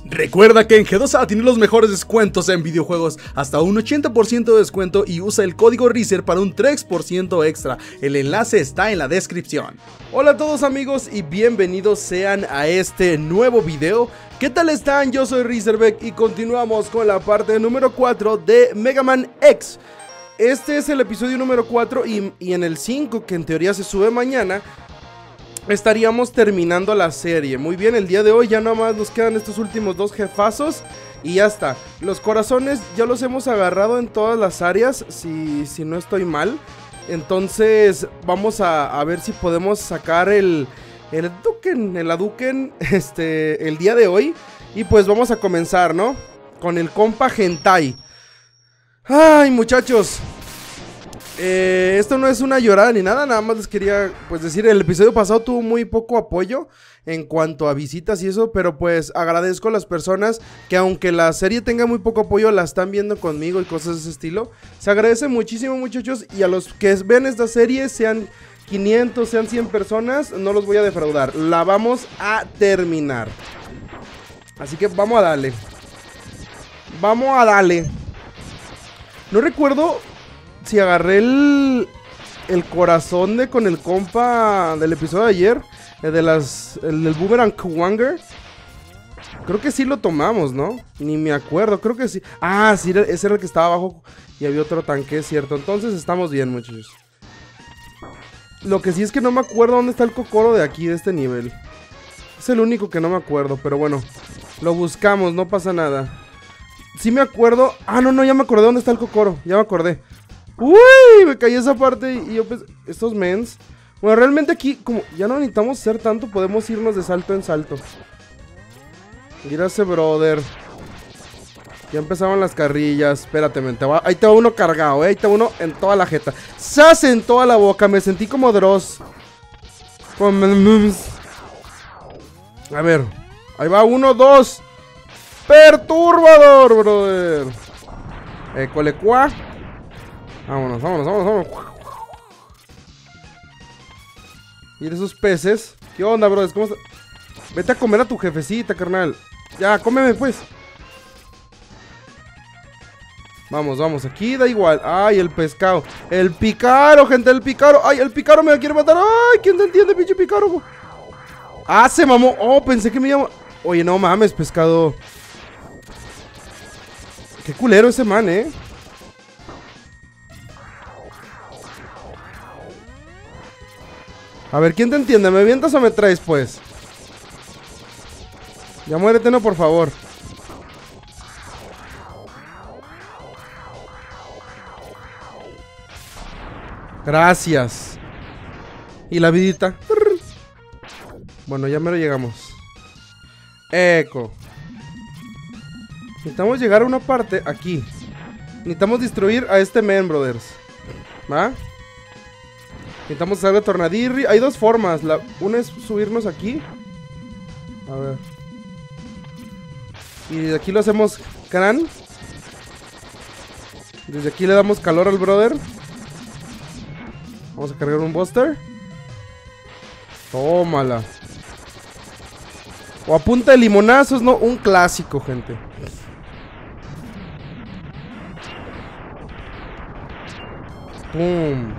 Recuerda que en G2A tiene los mejores descuentos en videojuegos, hasta un 80% de descuento, y usa el código REEZER para un 3% extra. El enlace está en la descripción. Hola a todos amigos y bienvenidos sean a este nuevo video. ¿Qué tal están? Yo soy REEZERBECK y continuamos con la parte número 4 de Mega Man X. Este es el episodio número 4 y en el 5, que en teoría se sube mañana, estaríamos terminando la serie. Muy bien, el día de hoy ya nada más nos quedan estos últimos dos jefazos y ya está. Los corazones ya los hemos agarrado en todas las áreas, si no estoy mal. Entonces vamos a ver si podemos sacar el Hadouken el día de hoy. Y pues vamos a comenzar, ¿no? Con el compa Hentai. Ay, muchachos, esto no es una llorada ni nada, nada más les quería pues decir, el episodio pasado tuvo muy poco apoyo en cuanto a visitas y eso, pero pues agradezco a las personas que aunque la serie tenga muy poco apoyo, la están viendo conmigo y cosas de ese estilo. Se agradece muchísimo, muchachos, y a los que ven esta serie, sean 500, sean 100 personas, no los voy a defraudar, la vamos a terminar. Así que vamos a darle. Vamos a darle. No recuerdo si agarré el corazón con el compa del episodio de ayer, el del Boomerang Wanger. Creo que sí lo tomamos, ¿no? Ni me acuerdo, creo que sí. Ah, sí, ese era el que estaba abajo y había otro tanque, ¿cierto? Entonces estamos bien, muchachos. Lo que sí es que no me acuerdo dónde está el Kokoro de aquí, de este nivel. Es el único que no me acuerdo, pero bueno, lo buscamos, no pasa nada. Sí me acuerdo. Ah, no, ya me acordé dónde está el Kokoro. Ya me acordé. Uy, me caí esa parte y yo pensé, estos mens. Bueno, realmente aquí, como ya no necesitamos hacer tanto, podemos irnos de salto en salto. Mira ese brother. Ya empezaron las carrillas. Espérate, men, ahí te va uno cargado, ahí te va uno en toda la jeta. ¡Sas! En toda la boca, me sentí como Dross. A ver, ahí va uno, dos. Perturbador, brother. Colecua. Vámonos. Mira esos peces. ¿Qué onda, brother? ¿Cómo está? Vete a comer a tu jefecita, carnal. Ya, cómeme, pues. Vamos. Aquí da igual. Ay, el pescado. El pícaro, gente, el pícaro. Ay, el pícaro me quiere matar. Ay, ¿quién te entiende, pinche pícaro? Ah, se mamó. Oh, pensé que me iba. Oye, no mames, pescado. Qué culero ese man, A ver, ¿quién te entiende? ¿Me avientas o me traes, pues? Ya muérete, no, por favor. Gracias. Y la vidita. Bueno, ya mero llegamos. Eco. Necesitamos llegar a una parte aquí. Necesitamos destruir a este men, brothers. ¿Va? Necesitamos hacer de tornadirri. Hay dos formas. Una es subirnos aquí. A ver. Y desde aquí lo hacemos crán. Desde aquí le damos calor al brother. Vamos a cargar un buster. Tómala. O a punta de limonazos, ¿no? Un clásico, gente. Pum.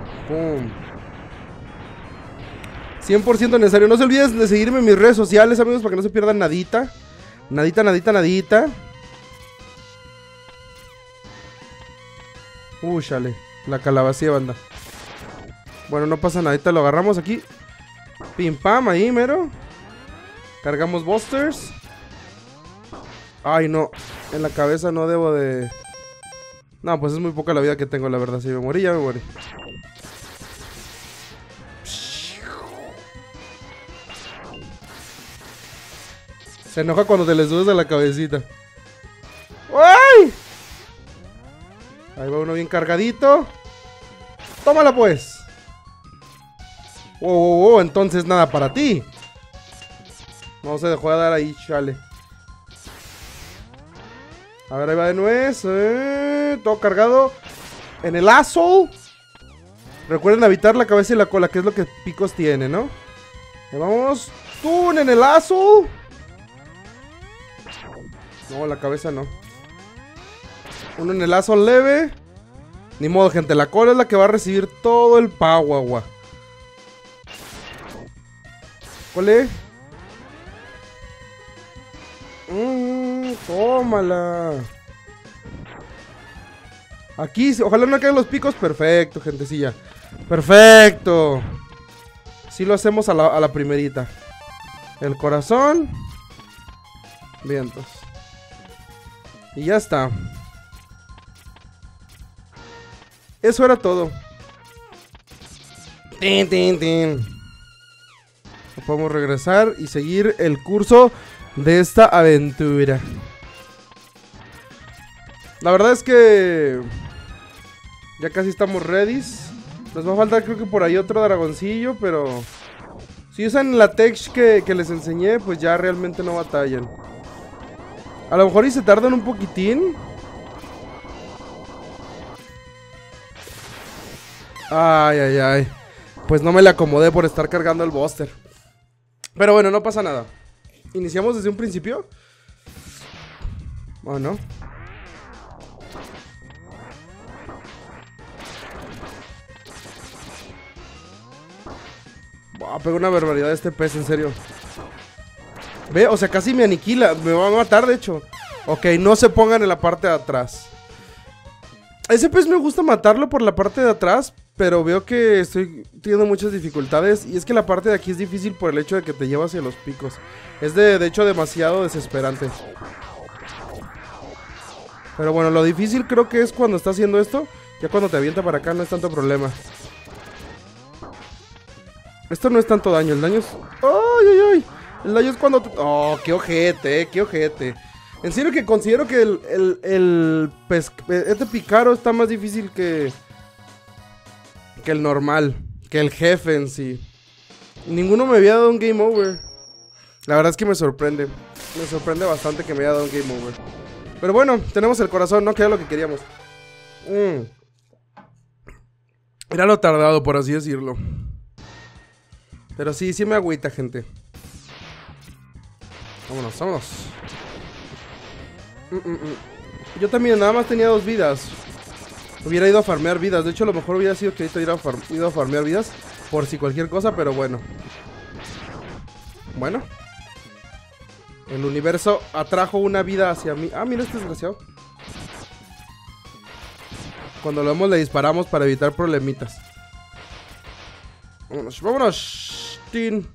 100% necesario. No se olviden de seguirme en mis redes sociales, amigos, para que no se pierdan nadita. Nadita. Chale. La calabacía, banda. Bueno, no pasa nada. Ahorita lo agarramos aquí. Pim pam, ahí, mero. Cargamos busters. Ay, no. En la cabeza no debo de... No, pues es muy poca la vida que tengo, la verdad. Si me morí, ya me morí. Se enoja cuando te le subes de la cabecita. ¡Ay! Ahí va uno bien cargadito. ¡Tómala, pues! ¡Wow! Entonces nada para ti. No se dejó de dar ahí, chale. A ver, ahí va de nuez. Todo cargado. En el asshole. Recuerden evitar la cabeza y la cola, que es lo que picos tiene, ¿no? Ahí vamos. ¡Tun en el asshole! No, la cabeza no. Uno en el lazo leve. Ni modo, gente. La cola es la que va a recibir todo el power. ¿Cuál? Tómala. Aquí, ojalá no caigan los picos. Perfecto, gentecilla. Perfecto. Sí lo hacemos a la primerita. El corazón. Vientos. Y ya está. Eso era todo. Tin, tin, tin. Podemos regresar y seguir el curso de esta aventura. La verdad es que ya casi estamos ready. Nos va a faltar, creo que por ahí otro dragoncillo, pero si usan la tech que les enseñé, pues ya realmente no batallan. A lo mejor y se tardan un poquitín. Ay, ay, ay. Pues no me le acomodé por estar cargando el Buster. Pero bueno, no pasa nada. ¿Iniciamos desde un principio? Bueno. Pegó una barbaridad este pez, en serio. Ve, o sea, casi me aniquila. Me va a matar, de hecho. Ok, no se pongan en la parte de atrás. Ese pez me gusta matarlo por la parte de atrás, pero veo que estoy teniendo muchas dificultades. Y es que la parte de aquí es difícil por el hecho de que te lleva hacia los picos. Es de hecho demasiado desesperante. Pero bueno, lo difícil creo que es cuando está haciendo esto. Ya cuando te avienta para acá no es tanto problema. Esto no es tanto daño, el daño es... ¡Ay, ay, ay! El daño es cuando... ¡Oh, qué ojete, qué ojete! En serio que considero que este pícaro está más difícil que el normal, que el jefe en sí. Ninguno me había dado un game over. La verdad es que me sorprende. Me sorprende bastante que me haya dado un game over. Pero bueno, tenemos el corazón, ¿no? Que era lo que queríamos. Era lo tardado, por así decirlo. Pero sí, sí me agüita, gente. Vámonos, vámonos. Yo también nada más tenía 2 vidas. Hubiera ido a farmear vidas. De hecho, a lo mejor hubiera sido que ahorita ido a farmear vidas. Por si cualquier cosa, pero bueno. Bueno. El universo atrajo una vida hacia mí. Ah, mira este desgraciado. Cuando lo vemos le disparamos para evitar problemitas. Vámonos, vámonos. Tin.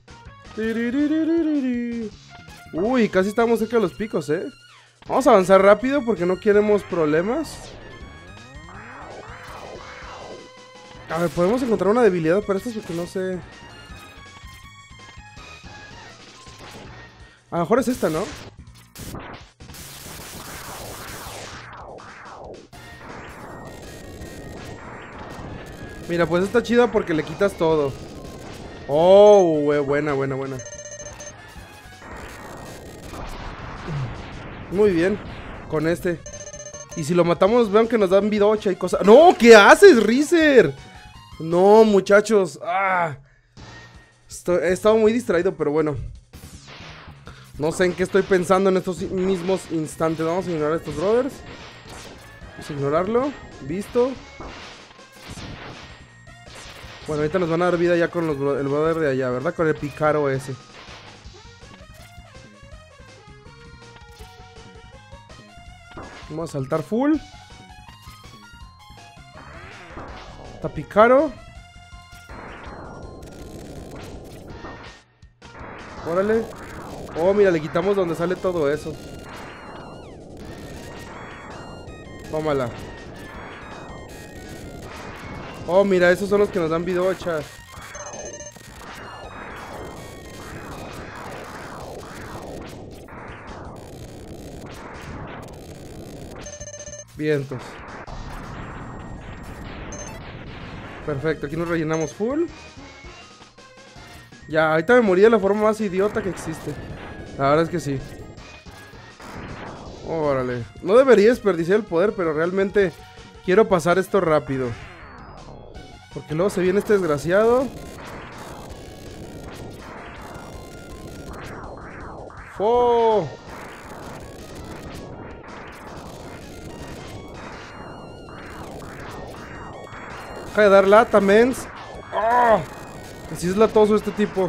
Uy, casi estamos cerca de los picos, Vamos a avanzar rápido porque no queremos problemas. A ver, podemos encontrar una debilidad para estos porque no sé. A lo mejor es esta, ¿no? Mira, pues está chida porque le quitas todo. Oh, buena, buena, buena. Muy bien, con este. Y si lo matamos, vean que nos dan vidocha y cosas. ¡No! ¿Qué haces, Rizer? No, muchachos. He estado muy distraído, pero bueno. No sé en qué estoy pensando en estos mismos instantes. Vamos a ignorar a estos brothers. Vamos a ignorarlo. Visto. Bueno, ahorita nos van a dar vida ya con el brother de allá, ¿verdad? Con el pícaro ese. Vamos a saltar full. Está pícaro. Órale. Oh, mira, le quitamos donde sale todo eso. Tómala. Oh, mira, esos son los que nos dan vidochas. Vientos. Perfecto, aquí nos rellenamos full. Ya, ahorita me morí de la forma más idiota que existe. La verdad es que sí. Órale. No debería desperdiciar el poder, pero realmente quiero pasar esto rápido. Porque luego se viene este desgraciado. ¡Oh! Deja de dar lata, mens. ¡Oh! Así es latoso este tipo.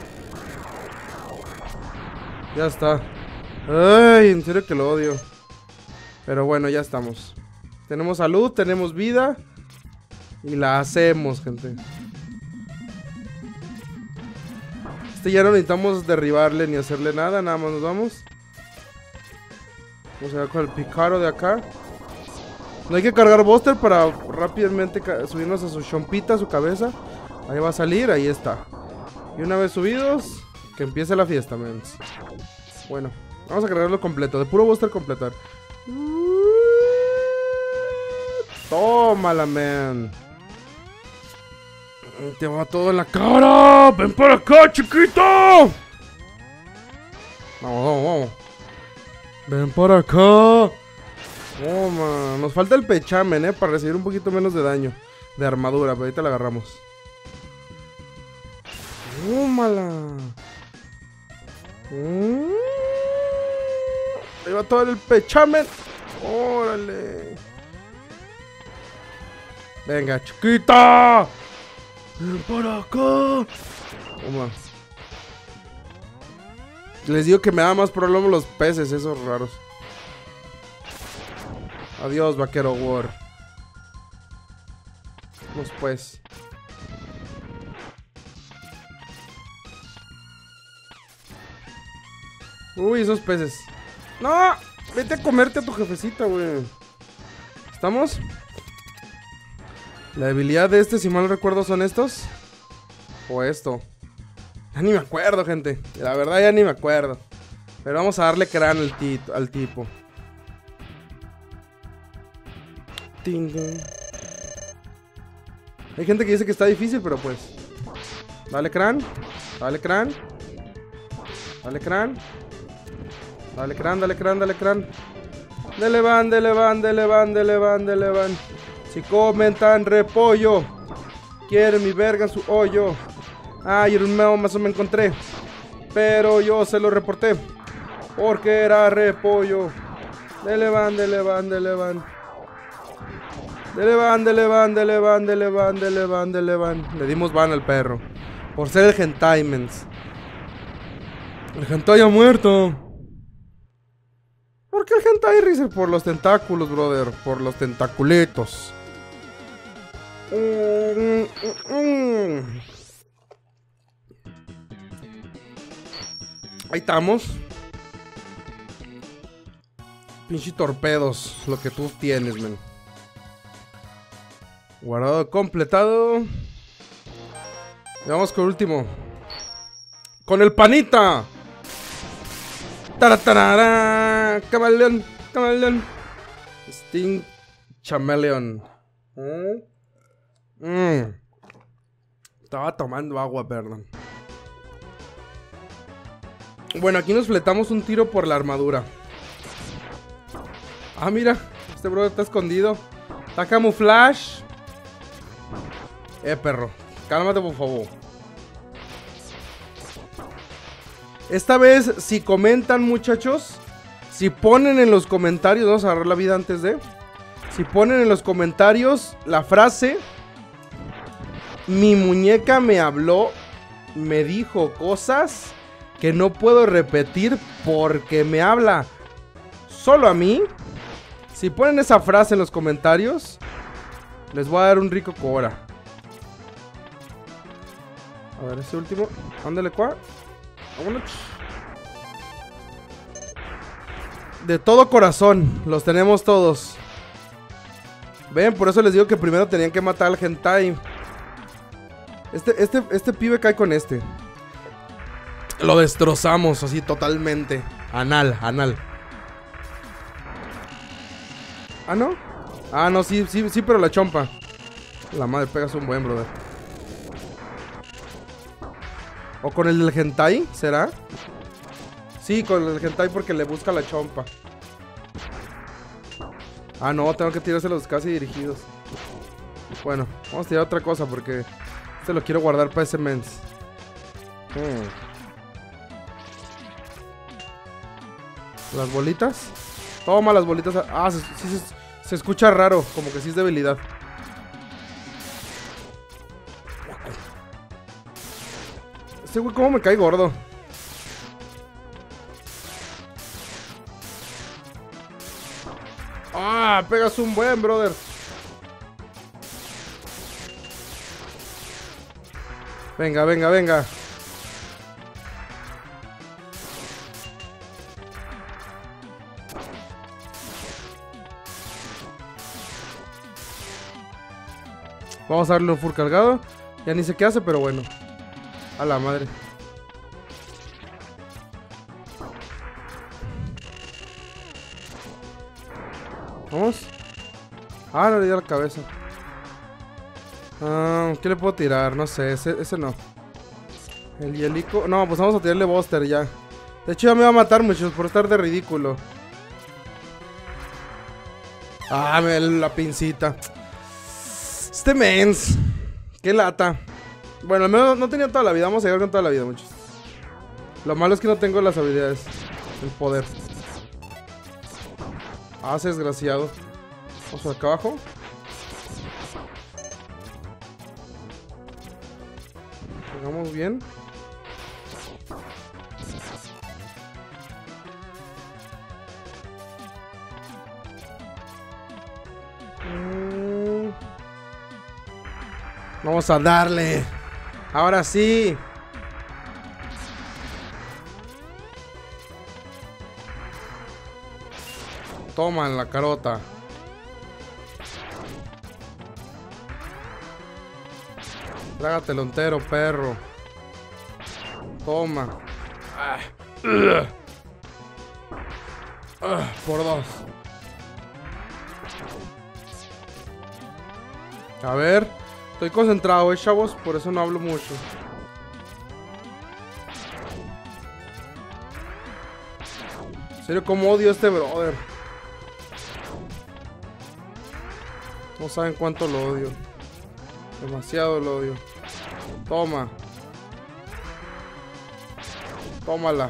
Ya está. Ay, en serio que lo odio. Pero bueno, ya estamos. Tenemos salud, tenemos vida. Y la hacemos, gente. Ya no necesitamos derribarle ni hacerle nada. Nada más nos vamos. Vamos a ver con el picaro de acá. No hay que cargar Buster para rápidamente subirnos a su chompita, a su cabeza. Ahí va a salir, ahí está. Y una vez subidos, que empiece la fiesta, mens. Bueno, vamos a cargarlo completo. De puro Buster completar. Tómala, man. Te va todo en la cara. Ven para acá, chiquito. Vamos. Ven para acá. Toma. Nos falta el pechamen, para recibir un poquito menos de daño. De armadura, pero ahorita la agarramos. Tómala. Ahí va todo el pechamen. Órale. Venga, chiquita. Ven para acá. Toma. Les digo que me da más problemas los peces, esos raros. Adiós, vaquero war. Vamos pues. Uy, esos peces. ¡No! Vete a comerte a tu jefecita, güey. ¿Estamos? La debilidad de este, si mal no recuerdo, son estos. O esto. Ya ni me acuerdo, gente. La verdad ya ni me acuerdo. Pero vamos a darle crán al tipo. Hay gente que dice que está difícil, pero pues. Dale crán. Dale crán. Dale crán. Dale crán, dale crán, dale crán. Dele van, dele van, dele van, dele van, dele van. Si comentan repollo, quieren mi verga en su hoyo. Ay, un meo más o me encontré, pero yo se lo reporté porque era repollo. Dele van, dele van, dele van. Dele van, dele van, dele van, dele van, dele van, dele van. Le dimos van al perro por ser el hentai, mens. El hentai ha muerto. ¿Por qué el hentai, Rizer? Por los tentáculos, brother. Por los tentaculitos. Ahí estamos. Pinche torpedos. Lo que tú tienes, men. Guardado, completado. Y vamos con el último. Con el panita. Taratarara. Camaleón. Camaleón. Sting Chameleon. Estaba tomando agua, perdón. Bueno, aquí nos fletamos un tiro por la armadura. Ah, mira. Este brother está escondido. Está camuflaje. Perro. Cálmate, por favor. Esta vez, si comentan, muchachos, si ponen en los comentarios, vamos a agarrar la vida antes de. Si ponen en los comentarios la frase: mi muñeca me habló, me dijo cosas que no puedo repetir porque me habla solo a mí. Si ponen esa frase en los comentarios, les voy a dar un rico cobra. A ver, ese último. Ándale, cuá. Vámonos. De todo corazón, los tenemos todos. Ven, por eso les digo que primero tenían que matar al hentai. Este pibe cae con este. Lo destrozamos así totalmente. Anal. ¿Ah, no? Ah, no, sí, pero la chompa. La madre, pegas un buen, brother. ¿O con el del hentai? ¿Será? Sí, con el hentai porque le busca la chompa. Ah, no, tengo que tirárselos casi dirigidos. Bueno, vamos a tirar otra cosa porque este lo quiero guardar para ese mens. Las bolitas. Toma las bolitas. Ah, se escucha raro, como que sí es debilidad. Este güey cómo me cae gordo. Ah, pegas un buen, brother. Venga, venga, venga. Vamos a darle un full cargado. Ya ni sé qué hace, pero bueno. A la madre. Vamos. Ah, no le dio la cabeza. ¿Qué le puedo tirar? No sé, ese no. El hielico. No, pues vamos a tirarle Buster ya. De hecho ya me va a matar muchos por estar de ridículo. Ah, me da la pincita. Este mens. Qué lata. Bueno, al menos no tenía toda la vida. Vamos a llegar con toda la vida, muchos. Lo malo es que no tengo las habilidades. El poder. Ah, ese desgraciado. Vamos por acá abajo. Llegamos bien. Vamos a darle. Ahora sí. Toma en la carota. Trágatelo entero, perro. Toma. Por dos. A ver. Estoy concentrado, chavos. Por eso no hablo mucho. En serio, cómo odio a este brother. No saben cuánto lo odio. Demasiado lo odio. Toma. Tómala.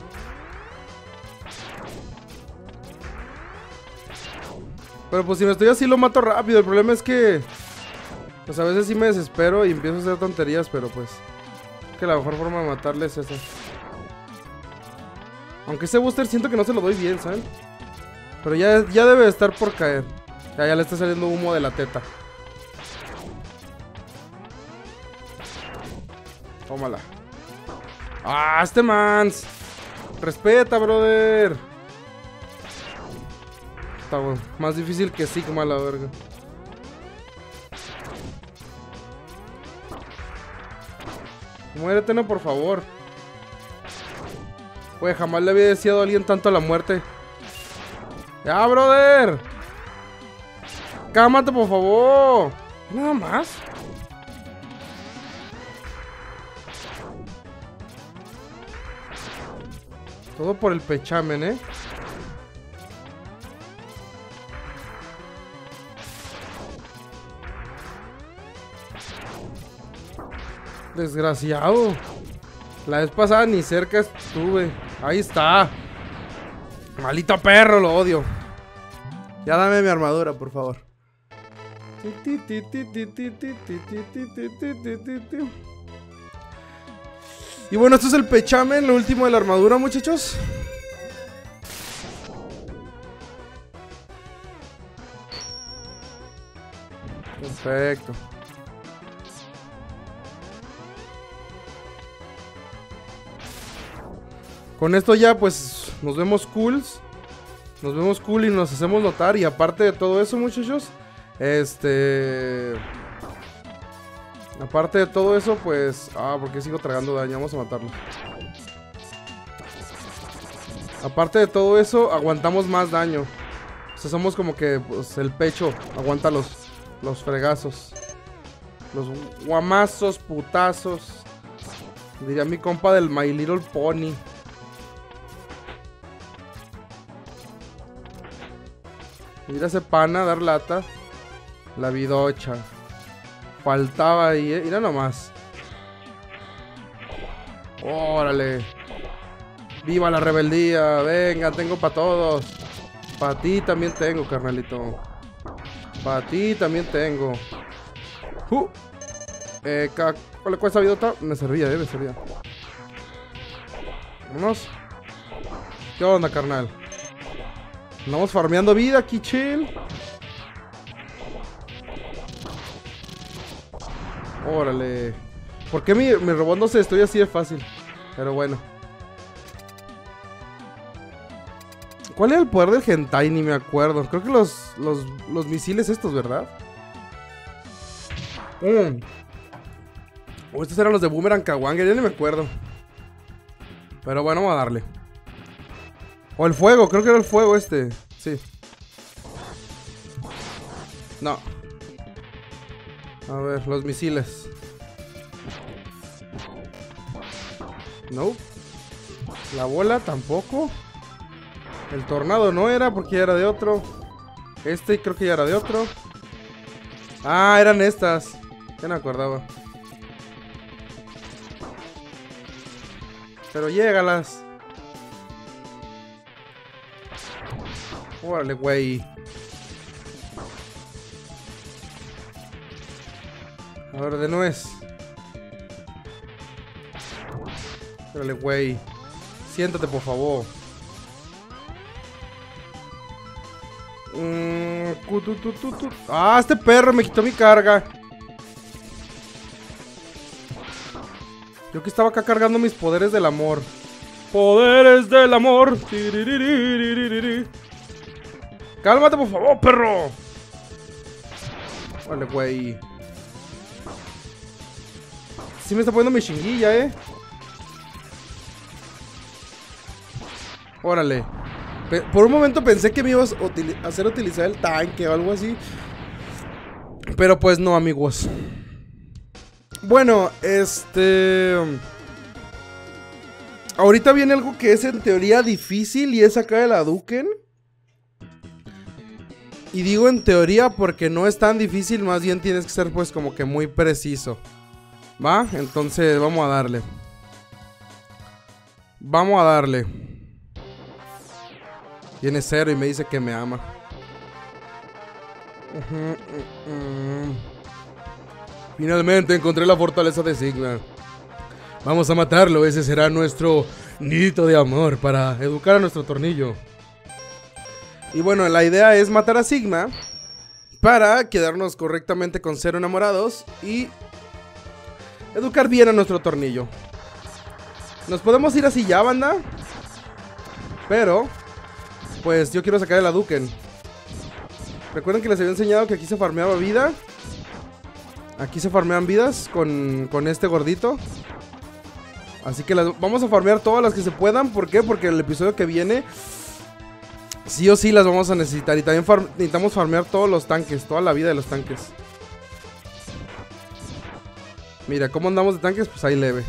Pero pues si me estoy así lo mato rápido. El problema es que pues a veces sí me desespero y empiezo a hacer tonterías. Pero pues que la mejor forma de matarle es esa. Aunque ese booster siento que no se lo doy bien, ¿saben? Pero ya debe de estar por caer. Ya le está saliendo humo de la teta. Tómala. ¡Ah, este mans! Respeta, brother. Está bueno. Más difícil que Sigma, la verga. Muérete, no, por favor. Güey, jamás le había deseado a alguien tanto la muerte. ¡Ya, brother! ¡Cámate, por favor! Nada más. Todo por el pechamen, ¿eh? Desgraciado. La vez pasada ni cerca estuve. Ahí está. Maldito perro, lo odio. Ya dame mi armadura, por favor. Y bueno, esto es el pechamen, lo último de la armadura, muchachos. Perfecto. Con esto ya pues nos vemos cools. Nos vemos cool y nos hacemos notar. Y aparte de todo eso, muchachos, aparte de todo eso, pues... Ah, porque sigo tragando daño. Vamos a matarlo. Aparte de todo eso, aguantamos más daño. O sea, somos como que pues, el pecho aguanta los fregazos. Los guamazos, putazos. Diría mi compa del My Little Pony. Mira ese pana dar lata. La vidocha. Faltaba ahí, mira nomás. Órale. Viva la rebeldía. Venga, tengo para todos. Para ti también tengo, carnalito. Para ti también tengo. ¿Cuál es esa vidota? Me servía, me servía. Vámonos. ¿Qué onda, carnal? Andamos farmeando vida aquí, chill. Órale. ¿Por qué mi robot no se destruye así de fácil? Pero bueno. ¿Cuál era el poder del hentai? Ni me acuerdo. Creo que los misiles estos, ¿verdad? O estos eran los de Boomerang Kawanger, ya ni me acuerdo. Pero bueno, vamos a darle. O el fuego, creo que era el fuego este. Sí. No. A ver, los misiles. No. La bola tampoco. El tornado no era porque ya era de otro. Este creo que ya era de otro. Ah, eran estas. Ya no me acordaba. Pero llégalas. Órale, güey. A ver, de nuez. Órale, güey. Siéntate, por favor. Ah, este perro me quitó mi carga. Yo que estaba acá cargando mis poderes del amor. Poderes del amor. Cálmate, por favor, perro. Vale, güey. Sí me está poniendo mi chinguilla, Órale. Por un momento pensé que me ibas a hacer utilizar el tanque o algo así. Pero pues no, amigos. Bueno, ahorita viene algo que es en teoría difícil y es sacar el Hadouken. Y digo en teoría porque no es tan difícil, más bien tienes que ser pues como que muy preciso. ¿Va? Entonces vamos a darle. Vamos a darle. Tiene 0 y me dice que me ama. Finalmente encontré la fortaleza de Sigma. Vamos a matarlo, ese será nuestro nidito de amor para educar a nuestro tornillo. Y bueno, la idea es matar a Sigma para quedarnos correctamente con 0 enamorados y educar bien a nuestro tornillo. Nos podemos ir así ya, banda. Pero pues yo quiero sacar el Hadouken. Recuerden que les había enseñado que aquí se farmeaba vida. Aquí se farmean vidas con este gordito. Así que las vamos a farmear todas las que se puedan. ¿Por qué? Porque el episodio que viene sí o sí las vamos a necesitar. Y también necesitamos farmear todos los tanques, toda la vida de los tanques. Mira, ¿cómo andamos de tanques? Pues ahí leve.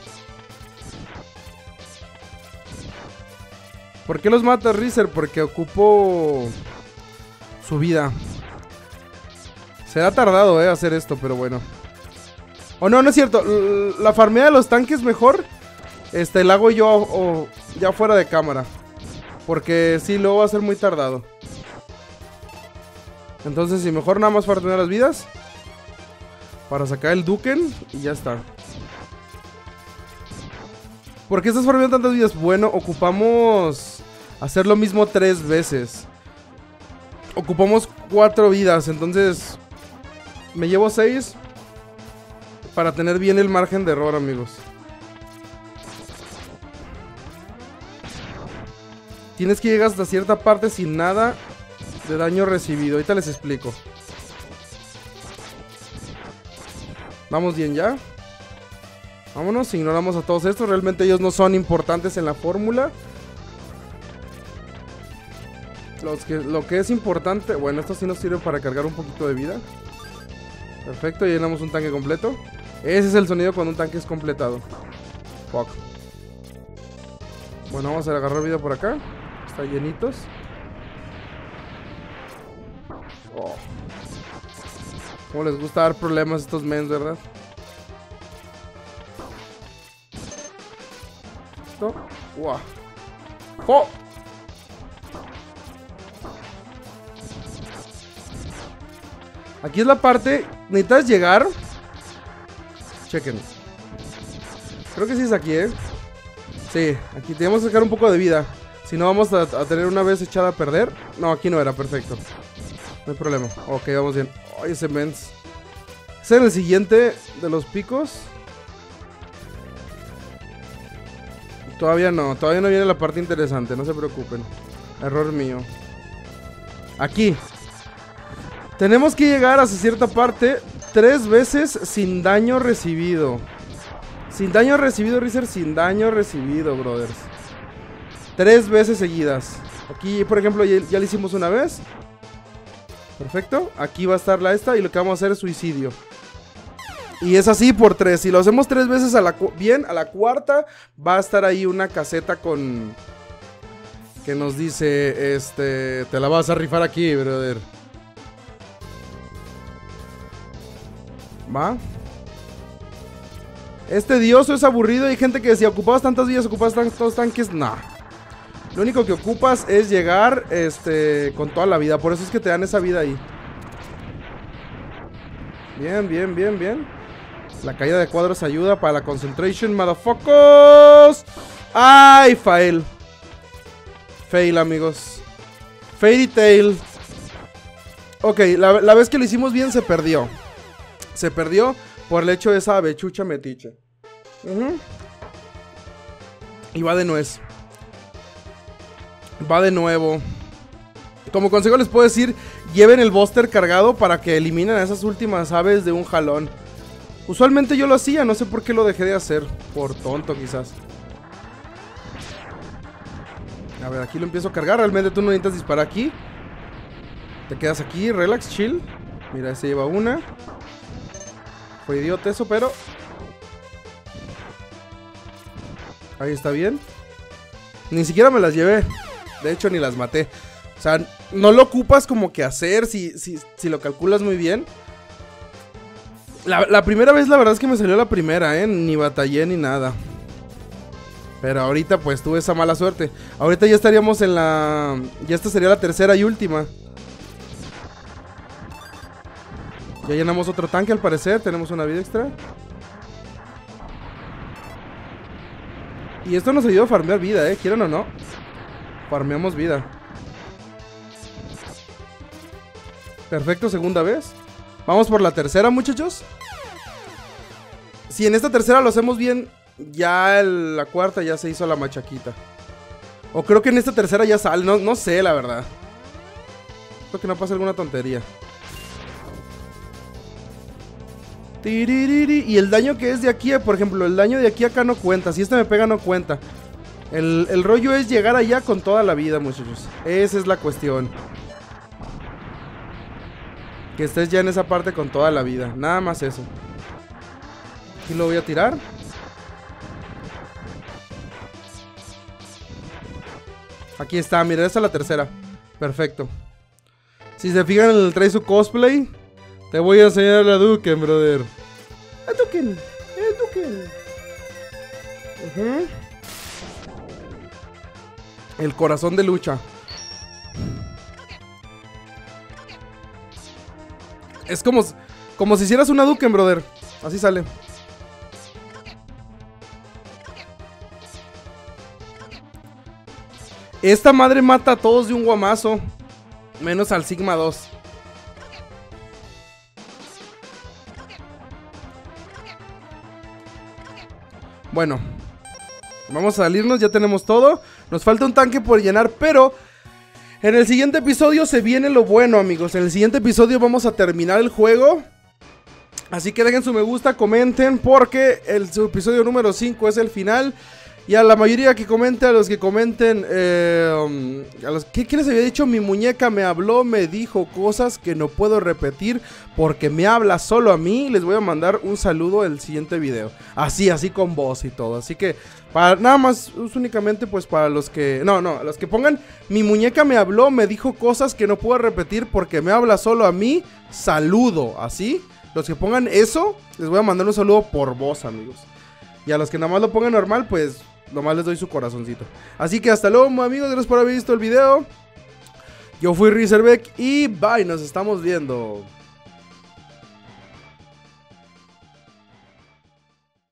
¿Por qué los mata Rizer? Porque ocupo su vida. Se ha tardado, hacer esto, pero bueno. Oh, no, no es cierto. La farmea de los tanques mejor la hago yo ya fuera de cámara. Porque sí, luego va a ser muy tardado. Entonces, sí, mejor nada más farmear las vidas para sacar el Hadouken y ya está. ¿Por qué estás farmeando tantas vidas? Bueno, ocupamos hacer lo mismo 3 veces. Ocupamos 4 vidas, entonces me llevo 6 para tener bien el margen de error, amigos. Tienes que llegar hasta cierta parte sin nada de daño recibido. Ahorita les explico. Vamos bien ya. Vámonos, ignoramos a todos estos. Realmente ellos no son importantes en la fórmula. Lo que es importante... Bueno, esto sí nos sirve para cargar un poquito de vida. Perfecto, llenamos un tanque completo. Ese es el sonido cuando un tanque es completado. Fuck. Bueno, vamos a agarrar vida por acá. Está llenitos. Oh. Cómo les gusta dar problemas a estos mens, ¿verdad? Esto. Wow. ¡Oh! Aquí es la parte. Necesitas llegar. Chequen. Creo que sí es aquí, Sí, aquí tenemos que sacar un poco de vida. Si no, vamos a tener una vez echada a perder. No, aquí no era, perfecto. No hay problema. Ok, vamos bien. Ay, ese mens. ¿Ese es el siguiente de los picos? Todavía no viene la parte interesante, no se preocupen. Error mío. Aquí. Tenemos que llegar hasta cierta parte 3 veces sin daño recibido. Sin daño recibido, Rizer, sin daño recibido, brothers. 3 veces seguidas. Aquí, por ejemplo, ya lo hicimos una vez. Perfecto. Aquí va a estar la esta y lo que vamos a hacer es suicidio. Y es así por 3. Si lo hacemos 3 veces a la cuarta va a estar ahí una caseta con... que nos dice, te la vas a rifar aquí, brother. ¿Va? Es tedioso, es aburrido. Hay gente que decía, ocupabas tantas vidas, ocupabas tantos tanques. Nah. Lo único que ocupas es llegar con toda la vida. Por eso es que te dan esa vida ahí. Bien, bien, bien, bien. La caída de cuadros ayuda para la concentration, motherfuckers. ¡Ay, fail! Fail, amigos. Fairy Tail. Ok, la vez que lo hicimos bien se perdió. Se perdió por el hecho de esa avechucha metiche. Y va de nuez. Va de nuevo. Como consejo les puedo decir, lleven el buster cargado para que eliminen a esas últimas aves de un jalón. Usualmente yo lo hacía, no sé por qué lo dejé de hacer. Por tonto quizás. A ver, aquí lo empiezo a cargar. Realmente tú no necesitas disparar aquí. Te quedas aquí, relax, chill. Mira, ese lleva una. Fue idiota eso, pero... ahí está bien. Ni siquiera me las llevé. De hecho, ni las maté. O sea, no lo ocupas como que hacer si lo calculas muy bien. La primera vez, la verdad es que me salió la primera, ni batallé ni nada. Pero ahorita pues tuve esa mala suerte. Ahorita ya estaríamos en la... ya esta sería la tercera y última. Ya llenamos otro tanque al parecer. Tenemos una vida extra. Y esto nos ayudó a farmear vida, quieran o no. Farmeamos vida. Perfecto, segunda vez. Vamos por la tercera, muchachos. Si en esta tercera lo hacemos bien, ya la cuarta ya se hizo la machaquita. O creo que en esta tercera ya sale, no sé la verdad. Espero que no pase alguna tontería. Y el daño que es de aquí, por ejemplo, el daño de aquí a acá no cuenta. Si este me pega no cuenta. El rollo es llegar allá con toda la vida, muchachos. Esa es la cuestión. Que estés ya en esa parte con toda la vida. Nada más eso. Aquí lo voy a tirar. Aquí está, mira, esta es la tercera. Perfecto. Si se fijan, trae su cosplay. Te voy a enseñar a Duken, brother. A Duken. El corazón de lucha. Es como si hicieras una Duken, brother. Así sale. Esta madre mata a todos de un guamazo. Menos al Sigma 2. Bueno, vamos a salirnos, ya tenemos todo. Nos falta un tanque por llenar, pero en el siguiente episodio se viene lo bueno, amigos. En el siguiente episodio vamos a terminar el juego. Así que dejen su me gusta, comenten, porque su episodio número 5 es el final. Y a la mayoría que comente, a los que comenten, ¿qué les había dicho? Mi muñeca me habló, me dijo cosas que no puedo repetir porque me habla solo a mí. Les voy a mandar un saludo el siguiente video. Así con voz y todo. Así que, nada más, es únicamente pues para los que... No, los que pongan, mi muñeca me habló, me dijo cosas que no puedo repetir porque me habla solo a mí. Saludo, así. Los que pongan eso, les voy a mandar un saludo por voz, amigos. Y a los que nada más lo pongan normal, pues... nomás les doy su corazoncito. Así que hasta luego, amigos. Gracias por haber visto el video. Yo fui Rizerbeck y bye. Nos estamos viendo.